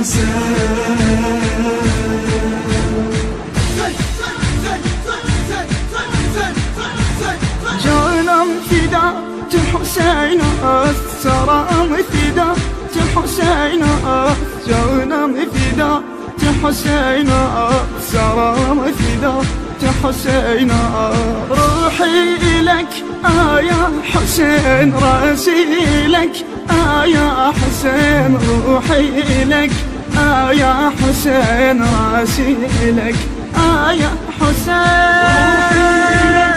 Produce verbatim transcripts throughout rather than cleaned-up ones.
جانم فدات حسين السلام فدات حسين جانم فدات حسين السلام فدات حسين روحي إلك آه يا حسين راسي إلك آه يا حسين روحي إلك آه يا حسين راسي إلك آه يا حسين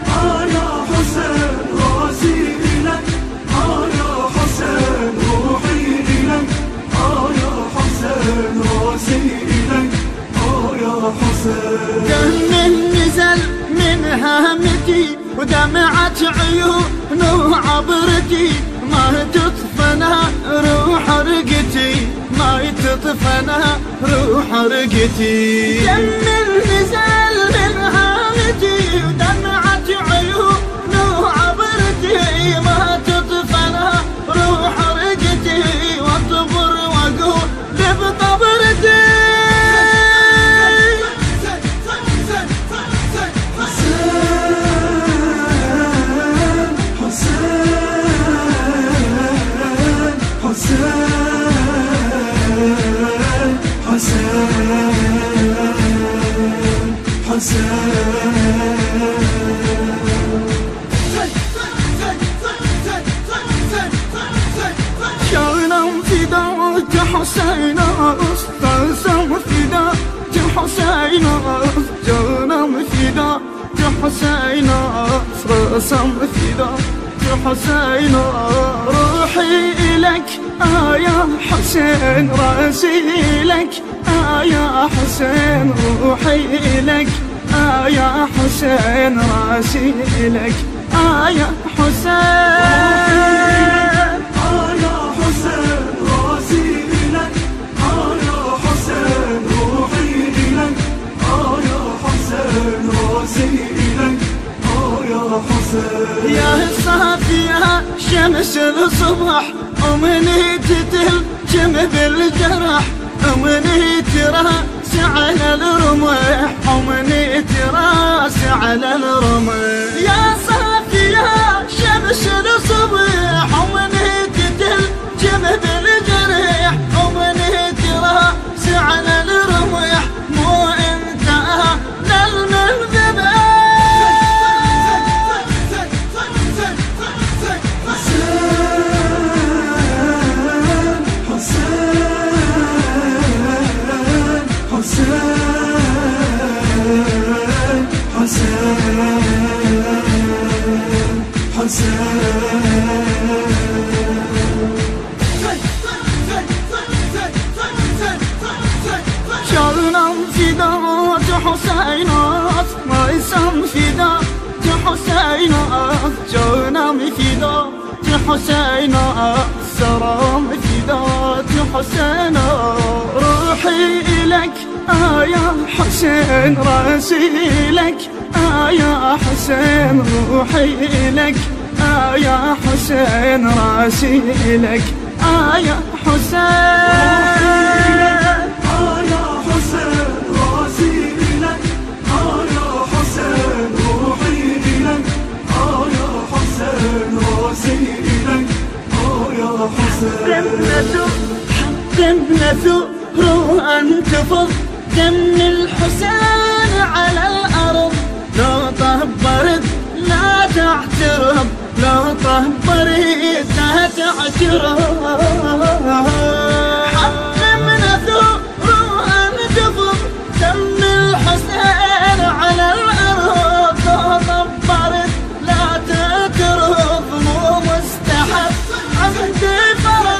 دم نزل من هامتي ودمعت عيونه عبرتي ما تطفنا روح رقتي ما تطفنا روح رقتي دم نزل من هامتي ودمعت عيونه عبرتي ما تطفنا روح رقتي واصبر واقول بطبرتي جانم فدات حسين استلزم فدات حسين جانم فدات حسين استلزم فدات حسين روحي إلك آه يا حسين راسي إلك آه يا حسين روحي إلك آه يا حسين راسي إلك آه يا حسين يا صافية شمس الصبح ومني تتلجم بالجرح ومني تراس على الرمح ومني تراس على الرمح يا صافية شمس الصبح ومني تتلجم بالجرح ومني تراس على الرمح مو انت للمنذبح جانم فدات حسين ما اسم فدات حسين جانم فدات حسين السلام فدات حسين روحي إلك آه يا حسين راسي إلك آه يا حسين روحي إلك آه يا حسين راسي إلك آه يا حسين ابنة روح انتفض دم الحسين على الأرض لا طهبرد لا تعترض لا طهبرد لا تعترض حق ابنة روح انتفض دم الحسين على الأرض لا طهبرد لا تعترض مو مستحب عندي فرض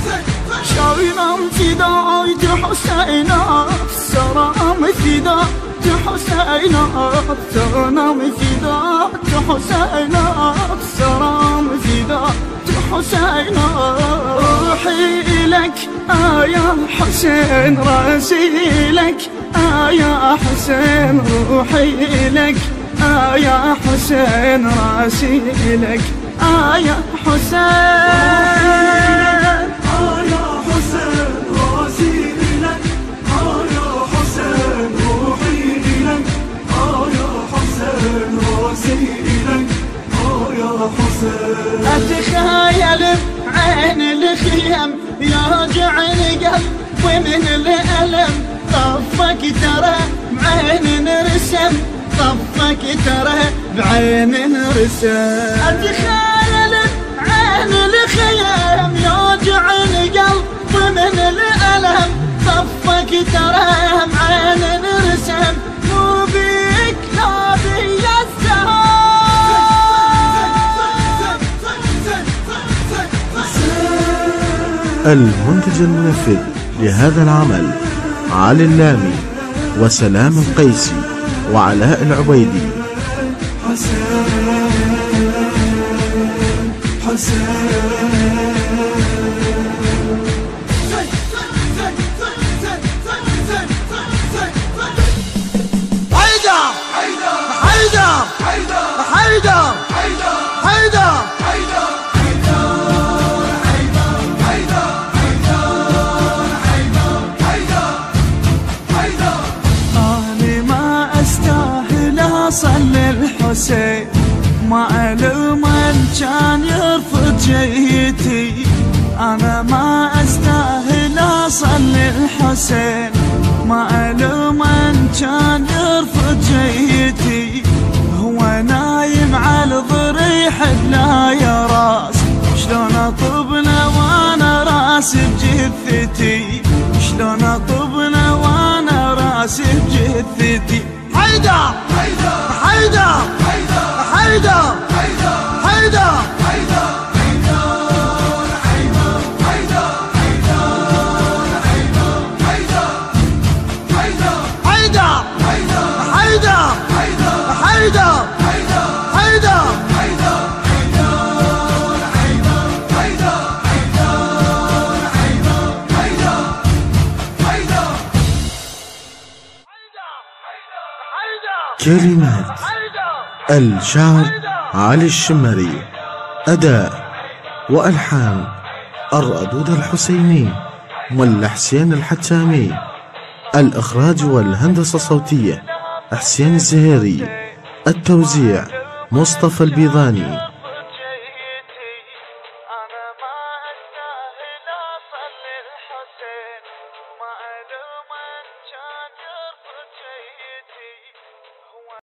شاينام فدايت حسين السلام فدايت حسينات سلام فداك حسينات سلام فداك حسينات روحي إلك آه يا حسين راسي لك آه يا حسين روحي إلك آه يا حسين راسي لك آه يا حسين أتخيل بعين الخيم يوجع القلب ومن الألم طفك ترى بعين نرسم طفك ترى بعين نرسم أتخيل بعين الخيم يوجع القلب ومن الألم طفك ترى بعين نرسم مو بيك لا بي الزهر المنتج المنفذ لهذا العمل علي اللامي وسلام القيسي وعلاء العبيدي. حيدر حيدر حيدر حيدر أصل الحسين معلوم من كان يرفض جيتي أنا ما أستاهل أصل الحسين معلوم من كان يرفض جيتي هو نايم على ضريح بلا يا راس شلون أطب له وأنا راسي بجثتي شلون أطب له وأنا راسي بجثتي حيدر حيدر حيدر حيدر كلمات الشاعر علي الشمري، أداء وألحان الردود الحسيني ملا حسين الحتامي، الإخراج والهندسة الصوتية حسين الزهيري، التوزيع مصطفى البيضاني. أنا ما أستاهل أصل الحسين معلوم